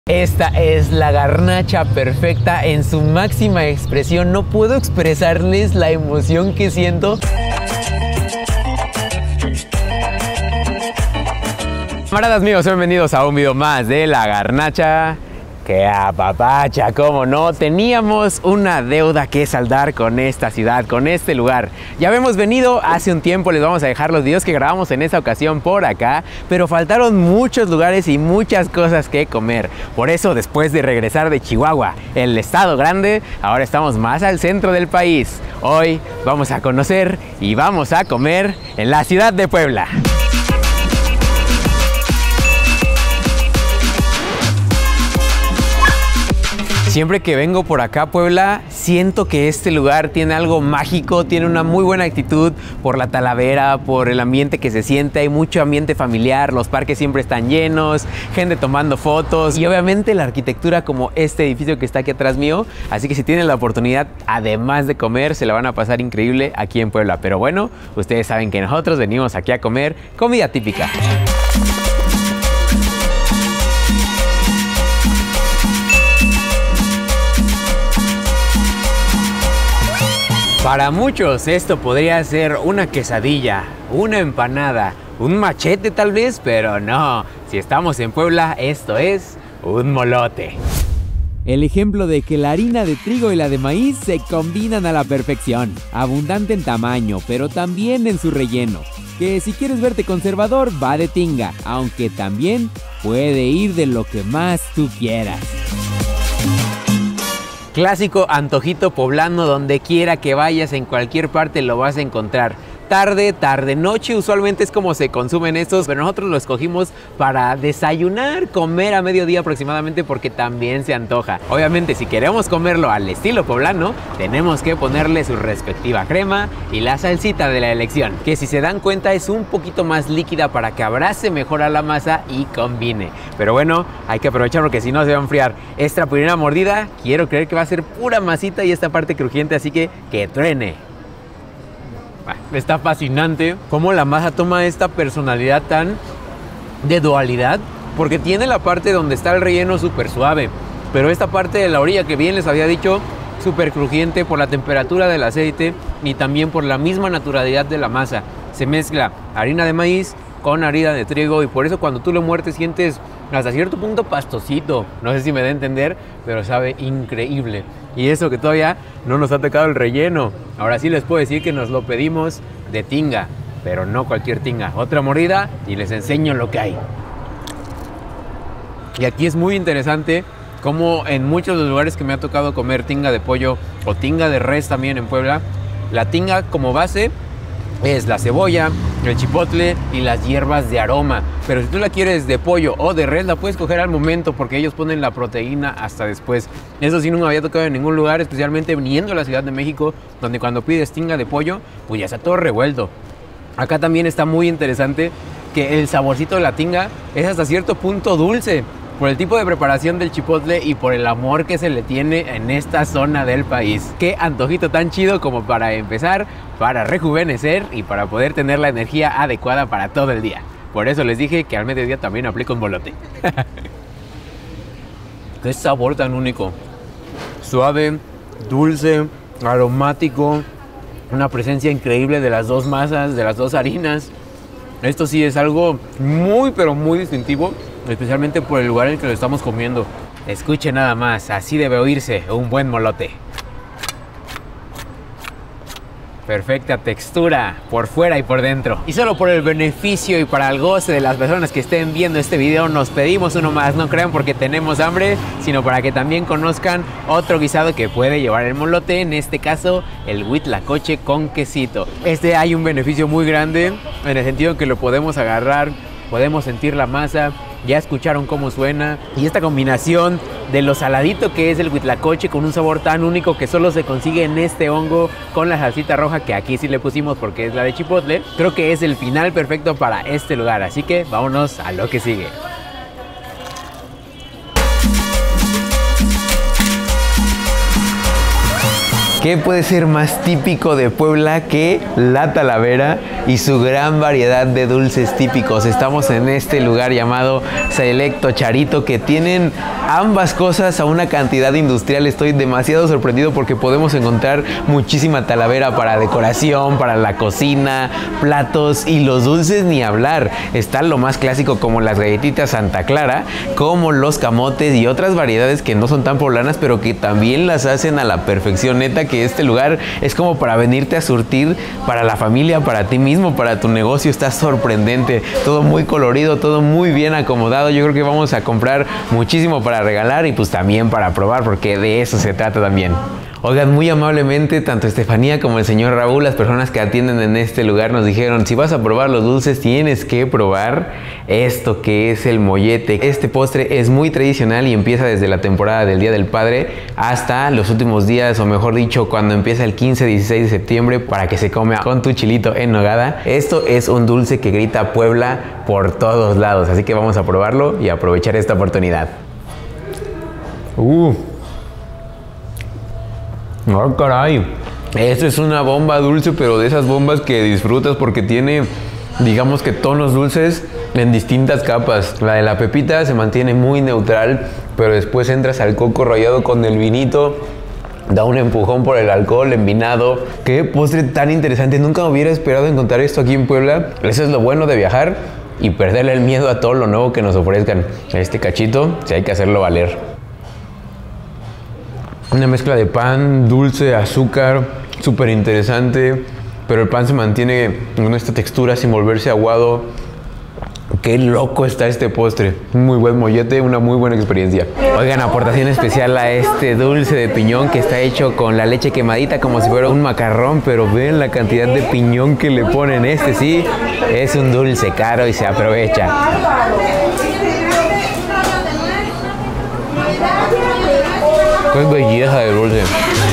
Esta es la garnacha perfecta en su máxima expresión. No puedo expresarles la emoción que siento. Camaradas míos, bienvenidos a un video más de la garnacha. Que apapacha, cómo no, teníamos una deuda que saldar con esta ciudad, con este lugar. Ya habíamos venido hace un tiempo, les vamos a dejar los videos que grabamos en esa ocasión por acá, pero faltaron muchos lugares y muchas cosas que comer. Por eso, después de regresar de Chihuahua, el estado grande, ahora estamos más al centro del país. Hoy vamos a conocer y vamos a comer en la ciudad de Puebla. Siempre que vengo por acá a Puebla, siento que este lugar tiene algo mágico, tiene una muy buena actitud por la Talavera, por el ambiente que se siente, hay mucho ambiente familiar, los parques siempre están llenos, gente tomando fotos y obviamente la arquitectura como este edificio que está aquí atrás mío. Así que si tienen la oportunidad, además de comer, se la van a pasar increíble aquí en Puebla. Pero bueno, ustedes saben que nosotros venimos aquí a comer comida típica. Para muchos esto podría ser una quesadilla, una empanada, un machete tal vez, pero no. Si estamos en Puebla, esto es un molote. El ejemplo de que la harina de trigo y la de maíz se combinan a la perfección. Abundante en tamaño, pero también en su relleno. Que si quieres verte conservador, va de tinga, aunque también puede ir de lo que más tú quieras. Clásico antojito poblano, donde quiera que vayas, en cualquier parte lo vas a encontrar. Tarde, noche, usualmente es como se consumen estos, pero nosotros lo escogimos para desayunar, comer a mediodía aproximadamente, porque también se antoja. Obviamente, si queremos comerlo al estilo poblano, tenemos que ponerle su respectiva crema y la salsita de la elección, que si se dan cuenta es un poquito más líquida para que abrace mejor a la masa y combine. Pero bueno, hay que aprovechar porque si no se va a enfriar. Esta primera mordida, quiero creer que va a ser pura masita y esta parte crujiente, así que truene. Está fascinante cómo la masa toma esta personalidad tan de dualidad, porque tiene la parte donde está el relleno súper suave, pero esta parte de la orilla que bien les había dicho, súper crujiente por la temperatura del aceite y también por la misma naturalidad de la masa. Se mezcla harina de maíz con harina de trigo y por eso cuando tú lo muerdes sientes hasta cierto punto pastosito. No sé si me da a entender, pero sabe increíble. Y eso que todavía no nos ha tocado el relleno. Ahora sí les puedo decir que nos lo pedimos de tinga, pero no cualquier tinga. Otra mordida y les enseño lo que hay. Y aquí es muy interesante como en muchos de los lugares que me ha tocado comer tinga de pollo o tinga de res también en Puebla, la tinga como base es la cebolla, el chipotle y las hierbas de aroma. Pero si tú la quieres de pollo o de res, la puedes coger al momento porque ellos ponen la proteína hasta después. Eso sí no me había tocado en ningún lugar, especialmente viniendo a la Ciudad de México, donde cuando pides tinga de pollo, pues ya está todo revuelto. Acá también está muy interesante que el saborcito de la tinga es hasta cierto punto dulce, por el tipo de preparación del chipotle y por el amor que se le tiene en esta zona del país. Qué antojito tan chido como para empezar, para rejuvenecer y para poder tener la energía adecuada para todo el día. Por eso les dije que al mediodía también aplico un molote. Qué sabor tan único. Suave, dulce, aromático, una presencia increíble de las dos masas, de las dos harinas. Esto sí es algo muy pero muy distintivo, especialmente por el lugar en el que lo estamos comiendo. Escuche nada más, así debe oírse un buen molote. Perfecta textura por fuera y por dentro. Y solo por el beneficio y para el goce de las personas que estén viendo este video, nos pedimos uno más. No crean porque tenemos hambre, sino para que también conozcan otro guisado que puede llevar el molote. En este caso, el huitlacoche con quesito. Este hay un beneficio muy grande en el sentido que lo podemos agarrar, podemos sentir la masa. Ya escucharon cómo suena y esta combinación de lo saladito que es el huitlacoche con un sabor tan único que solo se consigue en este hongo con la salsita roja que aquí sí le pusimos porque es la de chipotle, creo que es el final perfecto para este lugar, así que vámonos a lo que sigue. ¿Qué puede ser más típico de Puebla que la Talavera y su gran variedad de dulces típicos? Estamos en este lugar llamado Selecto Charito, que tienen ambas cosas a una cantidad industrial. Estoy demasiado sorprendido porque podemos encontrar muchísima talavera para decoración, para la cocina, platos, y los dulces ni hablar. Está lo más clásico como las galletitas Santa Clara, como los camotes y otras variedades que no son tan poblanas, pero que también las hacen a la perfección. Neta que este lugar es como para venirte a surtir para la familia, para ti mismo, para tu negocio. Está sorprendente, todo muy colorido, todo muy bien acomodado. Yo creo que vamos a comprar muchísimo para regalar y pues también para probar, porque de eso se trata también. Oigan, muy amablemente, tanto Estefanía como el señor Raúl, las personas que atienden en este lugar, nos dijeron: si vas a probar los dulces, tienes que probar esto que es el mollete. Este postre es muy tradicional y empieza desde la temporada del Día del Padre hasta los últimos días, o mejor dicho, cuando empieza el 15-16 de septiembre, para que se come con tu chilito en nogada. Esto es un dulce que grita Puebla por todos lados, así que vamos a probarlo y aprovechar esta oportunidad. ¡Oh, caray! Esto es una bomba dulce, pero de esas bombas que disfrutas porque tiene, digamos que tonos dulces en distintas capas. La de la pepita se mantiene muy neutral, pero después entras al coco rallado con el vinito, da un empujón por el alcohol envinado. ¡Qué postre tan interesante! Nunca hubiera esperado encontrar esto aquí en Puebla. Eso es lo bueno de viajar y perderle el miedo a todo lo nuevo que nos ofrezcan. Este cachito, sí hay que hacerlo valer. Una mezcla de pan, dulce, azúcar, súper interesante, pero el pan se mantiene con esta textura sin volverse aguado. Qué loco está este postre. Muy buen mollete, una muy buena experiencia. Oigan, aportación especial a este dulce de piñón que está hecho con la leche quemadita como si fuera un macarrón, pero ven la cantidad de piñón que le ponen. Este sí es un dulce caro y se aprovecha. ¡Qué belleza de dulce!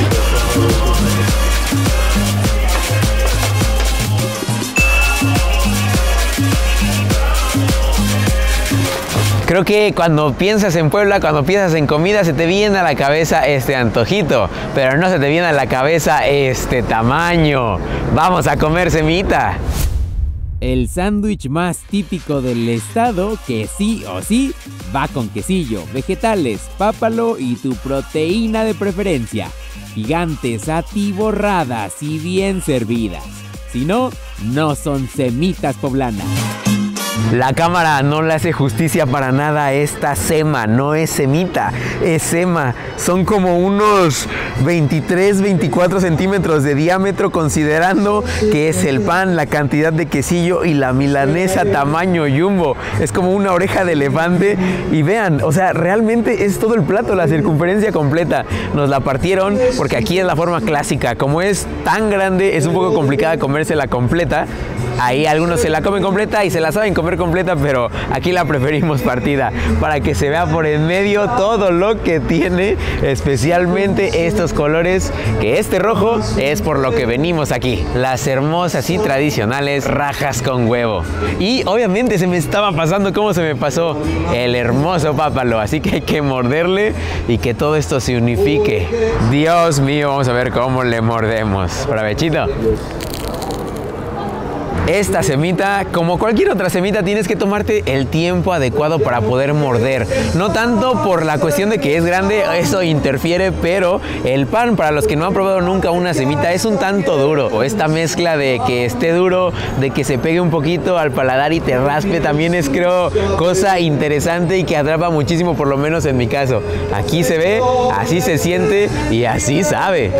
Creo que cuando piensas en Puebla, cuando piensas en comida, se te viene a la cabeza este antojito, pero no se te viene a la cabeza este tamaño. ¡Vamos a comer semita! El sándwich más típico del estado, que sí o sí va con quesillo, vegetales, pápalo y tu proteína de preferencia. Gigantes, atiborradas y bien servidas. Si no, no son semitas poblanas. La cámara no le hace justicia para nada a esta sema. No es semita, es sema. Son como unos 23-24 centímetros de diámetro, considerando que es el pan, la cantidad de quesillo y la milanesa tamaño jumbo. Es como una oreja de elefante. Y vean, o sea, realmente es todo el plato, la circunferencia completa. Nos la partieron porque aquí es la forma clásica. Como es tan grande, es un poco complicada comérsela completa. Ahí algunos se la comen completa y se la saben comer completa, pero aquí la preferimos partida para que se vea por en medio todo lo que tiene, especialmente estos colores, que este rojo es por lo que venimos aquí. Las hermosas y tradicionales rajas con huevo. Y obviamente se me estaba pasando como se me pasó el hermoso pápalo, así que hay que morderle y que todo esto se unifique. Dios mío, vamos a ver cómo le mordemos. Provechito. Esta semita, como cualquier otra semita, tienes que tomarte el tiempo adecuado para poder morder. No tanto por la cuestión de que es grande, eso interfiere, pero el pan, para los que no han probado nunca una semita, es un tanto duro. O esta mezcla de que esté duro, de que se pegue un poquito al paladar y te raspe, también es, creo, cosa interesante y que atrapa muchísimo, por lo menos en mi caso. Aquí se ve, así se siente y así sabe.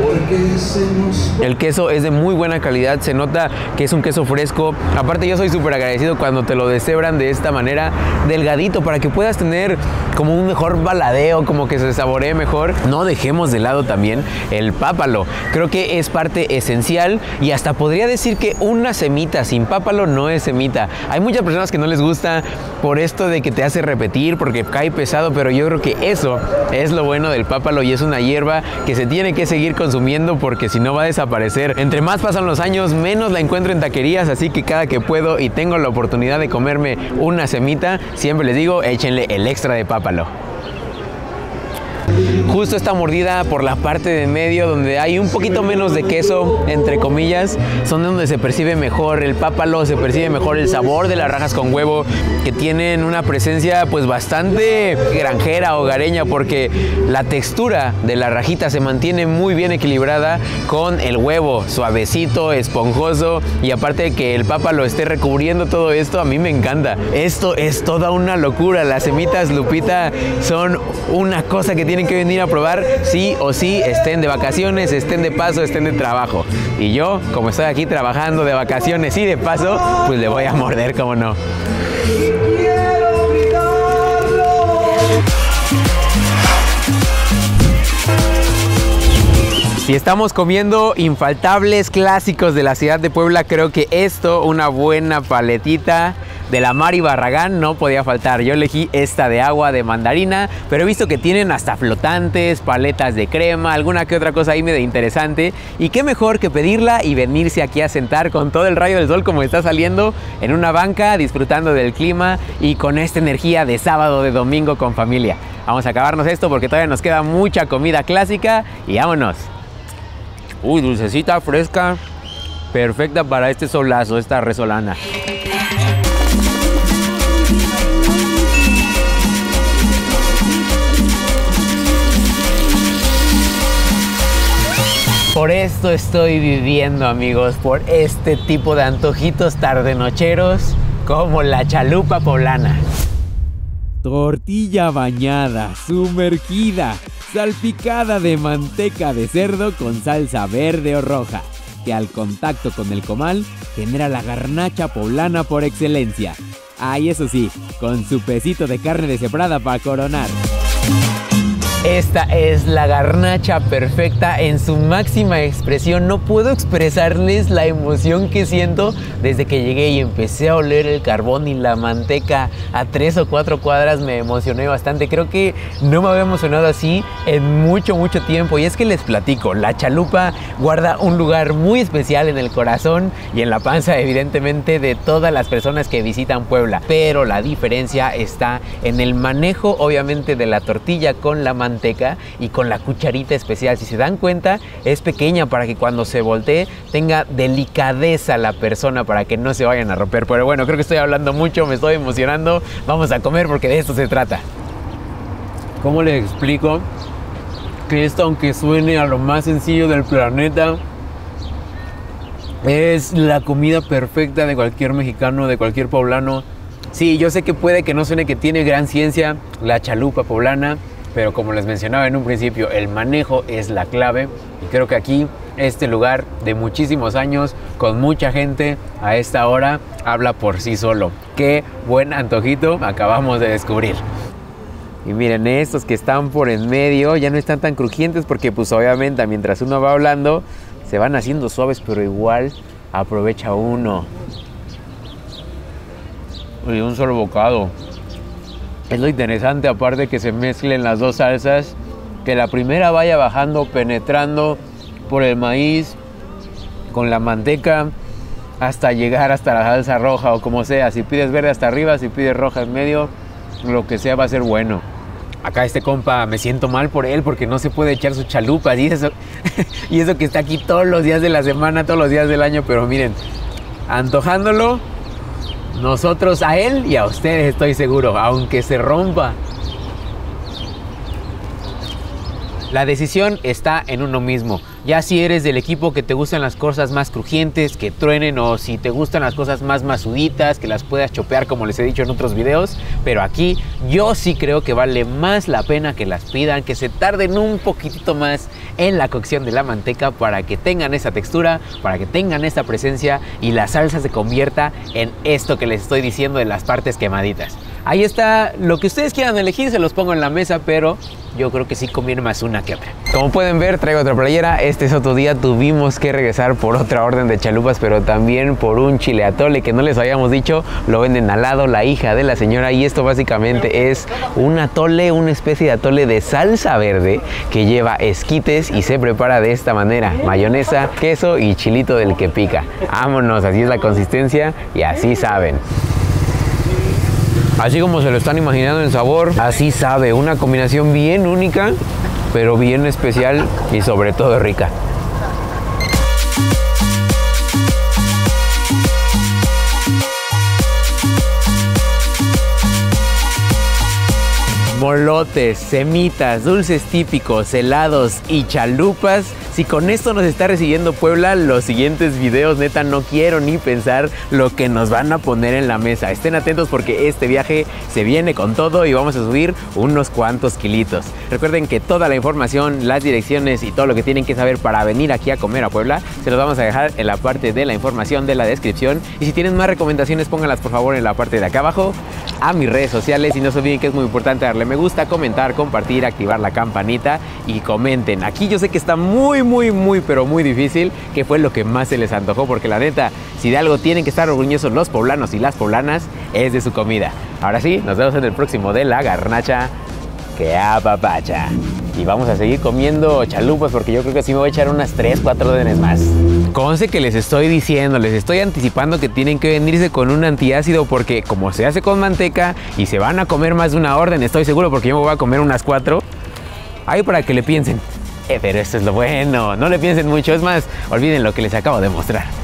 El queso es de muy buena calidad, se nota que es un queso fresco. Aparte, yo soy súper agradecido cuando te lo deshebran de esta manera, delgadito, para que puedas tener como un mejor baladeo, como que se saboree mejor. No dejemos de lado también el pápalo. Creo que es parte esencial y hasta podría decir que una semita sin pápalo no es semita. Hay muchas personas que no les gusta por esto de que te hace repetir, porque cae pesado, pero yo creo que eso es lo bueno del pápalo y es una hierba que se tiene que seguir consumiendo porque si no va a desaparecer. Entre más pasan los años, menos la encuentro en taquerías, así que cada que puedo y tengo la oportunidad de comerme una semita, siempre les digo, échenle el extra de pápalo. Justo esta mordida por la parte de en medio, donde hay un poquito menos de queso, entre comillas, son donde se percibe mejor el pápalo, se percibe mejor el sabor de las rajas con huevo, que tienen una presencia pues bastante granjera, hogareña, porque la textura de la rajita se mantiene muy bien equilibrada con el huevo, suavecito, esponjoso, y aparte de que el pápalo esté recubriendo todo esto, a mí me encanta. Esto es toda una locura. Las semitas Lupita son una cosa que tienen que venir a probar sí o sí, estén de vacaciones, estén de paso, estén de trabajo. Y yo, como estoy aquí trabajando de vacaciones y de paso, pues le voy a morder, como no. Si estamos comiendo infaltables clásicos de la ciudad de Puebla, creo que esto, una buena paletita de la Mari Barragán, no podía faltar. Yo elegí esta de agua de mandarina, pero he visto que tienen hasta flotantes, paletas de crema, alguna que otra cosa ahí medio interesante. Y qué mejor que pedirla y venirse aquí a sentar con todo el rayo del sol como está saliendo en una banca, disfrutando del clima y con esta energía de sábado, de domingo con familia. Vamos a acabarnos esto porque todavía nos queda mucha comida clásica y vámonos. Uy, dulcecita, fresca, perfecta para este solazo, esta resolana. Por esto estoy viviendo, amigos, por este tipo de antojitos tardenocheros como la chalupa poblana. Tortilla bañada, sumergida, salpicada de manteca de cerdo con salsa verde o roja, que al contacto con el comal genera la garnacha poblana por excelencia. Ah, y eso sí, con su pesito de carne deshebrada para coronar. Esta es la garnacha perfecta en su máxima expresión. No puedo expresarles la emoción que siento desde que llegué y empecé a oler el carbón y la manteca a 3 o 4 cuadras. Me emocioné bastante. Creo que no me había emocionado así en mucho tiempo. Y es que les platico, la chalupa guarda un lugar muy especial en el corazón y en la panza, evidentemente, de todas las personas que visitan Puebla. Pero la diferencia está en el manejo, obviamente, de la tortilla con la manteca y con la cucharita especial. Si se dan cuenta, es pequeña para que cuando se voltee tenga delicadeza la persona, para que no se vayan a romper. Pero bueno, creo que estoy hablando mucho, me estoy emocionando. Vamos a comer porque de esto se trata. ¿Cómo les explico que esto, aunque suene a lo más sencillo del planeta, es la comida perfecta de cualquier mexicano, de cualquier poblano? Sí, yo sé que puede que no suene que tiene gran ciencia la chalupa poblana, pero como les mencionaba en un principio, el manejo es la clave. Y creo que aquí, este lugar de muchísimos años, con mucha gente a esta hora, habla por sí solo. Qué buen antojito acabamos de descubrir. Y miren, estos que están por en medio ya no están tan crujientes porque pues obviamente mientras uno va hablando se van haciendo suaves, pero igual aprovecha uno. Y un solo bocado. Es lo interesante, aparte que se mezclen las dos salsas, que la primera vaya bajando, penetrando por el maíz con la manteca hasta llegar hasta la salsa roja o como sea. Si pides verde hasta arriba, si pides roja en medio, lo que sea va a ser bueno. Acá este compa, me siento mal por él porque no se puede echar sus chalupas y eso que está aquí todos los días de la semana, todos los días del año. Pero miren, antojándolo, nosotros a él y a ustedes, estoy seguro, aunque se rompa. La decisión está en uno mismo. Ya si eres del equipo que te gustan las cosas más crujientes, que truenen, o si te gustan las cosas más masuditas, que las puedas chopear como les he dicho en otros videos. Pero aquí yo sí creo que vale más la pena que las pidan, que se tarden un poquitito más en la cocción de la manteca para que tengan esa textura, para que tengan esa presencia y la salsa se convierta en esto que les estoy diciendo de las partes quemaditas. Ahí está, lo que ustedes quieran elegir se los pongo en la mesa, pero yo creo que sí conviene más una que otra. Como pueden ver, traigo otra playera. Este es otro día, tuvimos que regresar por otra orden de chalupas, pero también por un chile atole que no les habíamos dicho. Lo venden al lado, la hija de la señora, y esto básicamente es un atole, una especie de atole de salsa verde que lleva esquites y se prepara de esta manera: mayonesa, queso y chilito del que pica. Vámonos, así es la consistencia y así saben. Así como se lo están imaginando en sabor, así sabe. Una combinación bien única, pero bien especial y sobre todo rica. Molotes, semitas, dulces típicos, helados y chalupas. Si con esto nos está recibiendo Puebla, los siguientes videos, neta, no quiero ni pensar lo que nos van a poner en la mesa. Estén atentos porque este viaje se viene con todo y vamos a subir unos cuantos kilitos. Recuerden que toda la información, las direcciones y todo lo que tienen que saber para venir aquí a comer a Puebla, se los vamos a dejar en la parte de la información de la descripción. Y si tienen más recomendaciones, pónganlas por favor en la parte de acá abajo, a mis redes sociales. Y no se olviden que es muy importante darle me gusta, comentar, compartir, activar la campanita y comenten. Aquí yo sé que está muy, pero muy difícil qué fue lo que más se les antojó, porque la neta, si de algo tienen que estar orgullosos los poblanos y las poblanas, es de su comida. Ahora sí, nos vemos en el próximo de La Garnacha que apapacha. Y vamos a seguir comiendo chalupas porque yo creo que sí me voy a echar unas 3-4 órdenes más. Conste que les estoy diciendo, les estoy anticipando que tienen que venirse con un antiácido porque como se hace con manteca y se van a comer más de una orden, estoy seguro, porque yo me voy a comer unas 4. Ahí para que le piensen. Pero esto es lo bueno, no le piensen mucho, es más, olviden lo que les acabo de mostrar.